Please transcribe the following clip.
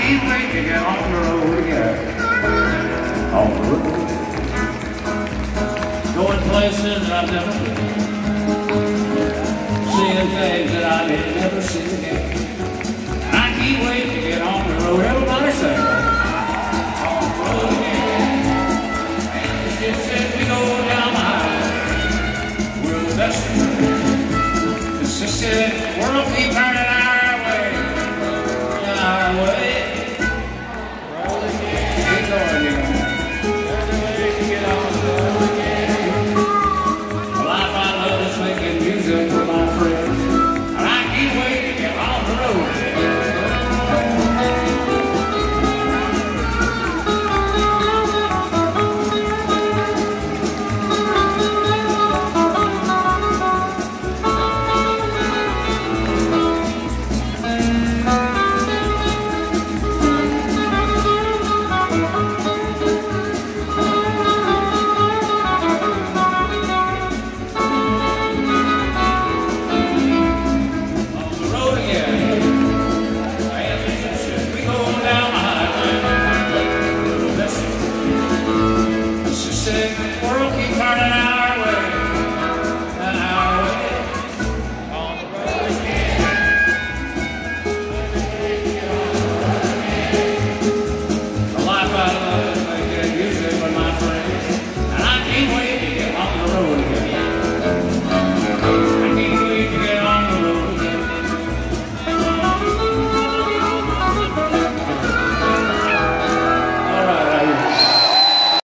can't wait to get on the road again. On the road. Going places I've never been. Seeing things that I didn't never see again. I can't wait to get on the road. Everybody say, on the road again. It said we go down the highway. We're the best of friends. The sister said, world keep turning.